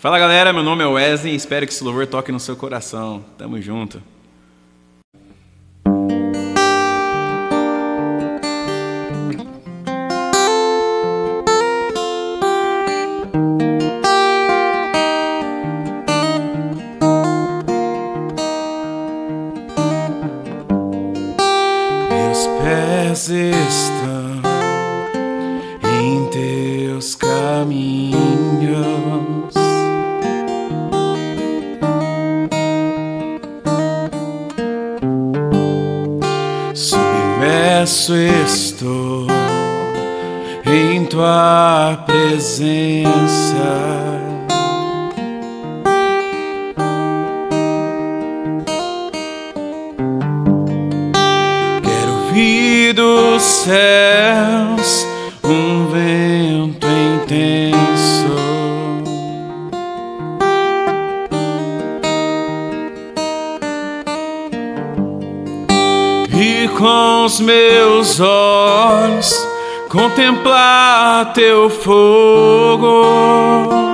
Fala galera, meu nome é Wesley e espero que esse louvor toque no seu coração. Tamo junto. Meus pés estão em teus caminhos, submerso estou em tua presença. Quero ouvir dos céus um vento intenso, e com os meus olhos contemplar teu fogo.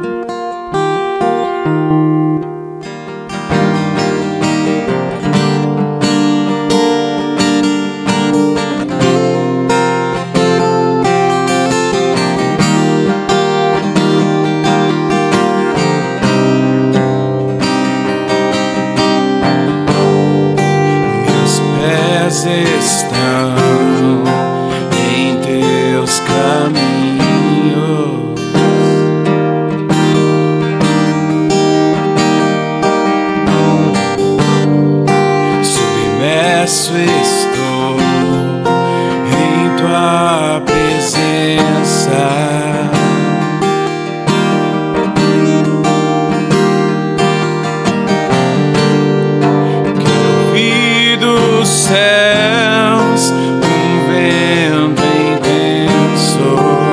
Estão em teus caminhos, submerso estou em tua presença. Quero ouvir do céus um vento intenso,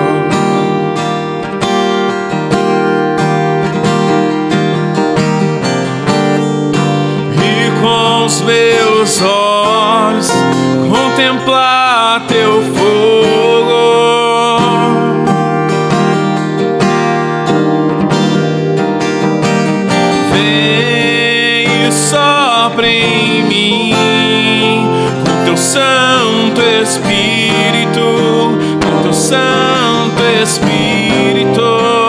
e com os meus olhos contemplar teu fogo. Vem e sopra em mim teu Santo Espírito, com teu Santo Espírito.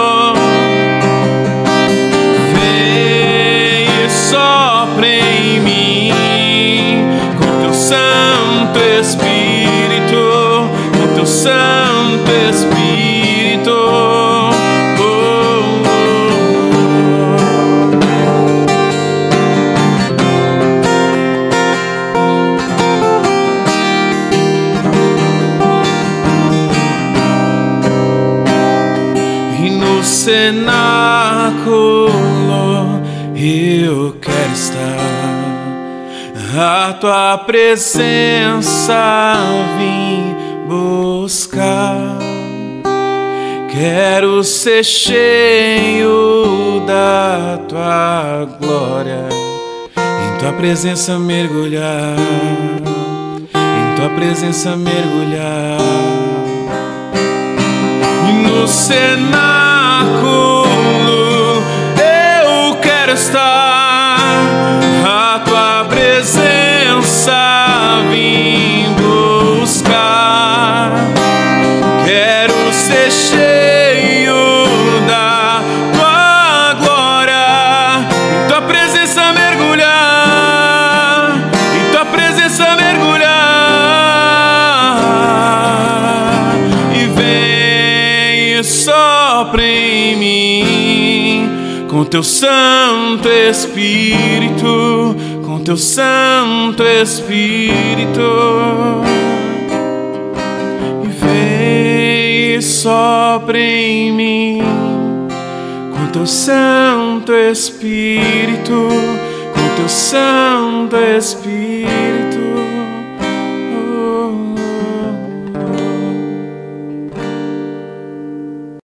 Vem e sopra em mim, com teu Santo Espírito, com teu Santo Espírito. Cenáculo eu quero estar, a tua presença vim buscar. Quero ser cheio da tua glória, em tua presença mergulhar, em tua presença mergulhar. E no cenáculo eu quero estar, a tua presença vim buscar. Quero ser cheio da tua glória, em tua presença mergulhar, em tua presença mergulhar. E vem e sopra em mim, com teu Santo Espírito, com teu Santo Espírito. E vem e sopra em mim, com teu Santo Espírito, com teu Santo Espírito.